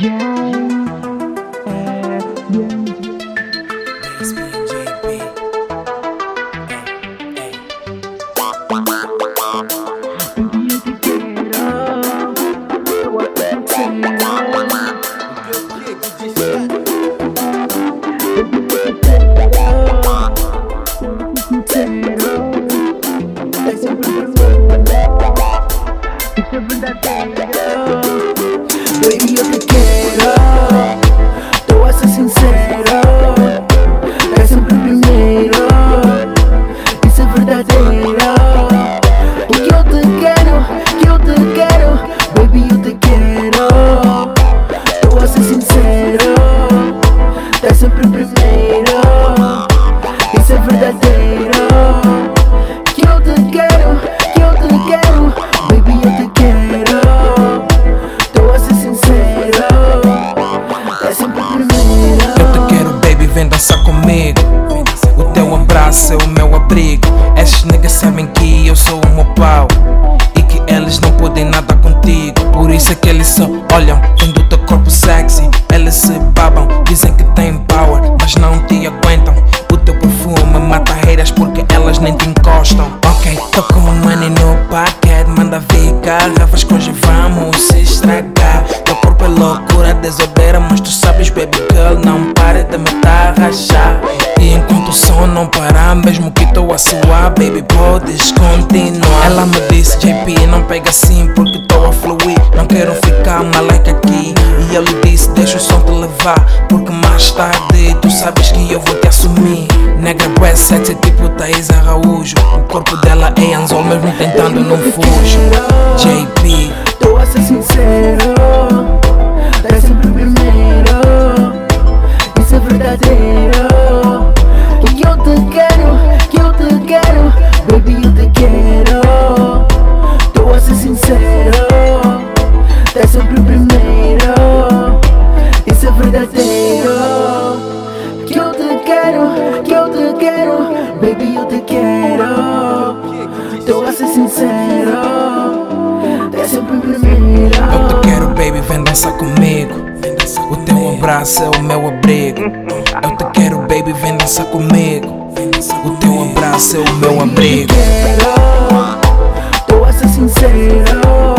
Baby, yo te quiero, te voy a ser sincero, eres siempre el primero, y ser verdadero. Porque yo te quiero, baby, yo te quiero, te voy a ser sincero, eres siempre el primero, y ser verdadero. Yo te quiero, baby, yo te quiero. Vem dançar comigo. O teu abraço é o meu abrigo. Esses niggas sabem que eu sou o meu pau e que eles não podem nada contigo. Por isso é que eles só olham vendo o teu corpo sexy. Eles se babam, dizem que tem power, mas não te aguentam. O teu perfume mata haters porque elas nem te encostam. Ok, tô com money no paquete, manda vir garrafas que hoje vamos se estragar. Teu corpo é loucura, desobera, mas tu sabes, baby girl, não para de me rachar. E enquanto o som não parar, mesmo que tô a suar, baby, podes continuar. Ela me disse, JP, não pega assim porque tô a fluir, não quero ficar maleca aqui. E eu lhe disse, deixa o som te levar, porque mais tarde tu sabes que eu vou te assumir. Negra bué sexy tipo Thaís Araújo, o corpo dela é anzol mesmo tentando não fujo. JP, tô a ser sincero, é sempre o primeiro, isso é verdadeiro. Que eu te quero, baby, eu te quero. Tô a ser sincero, é sempre o primeiro, isso é verdadeiro. Que eu te quero, baby, eu te quero. Tô a ser sincero, é sempre o primeiro. Eu te quero, baby, vem dançar comigo. O teu abraço é o meu abrigo. Eu te quero, baby, vem dançar comigo. O teu abraço é o meu abrigo. Tô a ser sincero,